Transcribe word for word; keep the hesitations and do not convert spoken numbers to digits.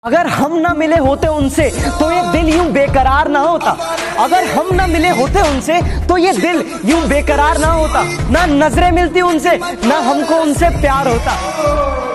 अगर हम ना मिले होते उनसे तो ये दिल यूं बेकरार ना होता। अगर हम ना मिले होते उनसे तो ये दिल यूं बेकरार ना होता। ना नजरें मिलती उनसे, ना हमको उनसे प्यार होता।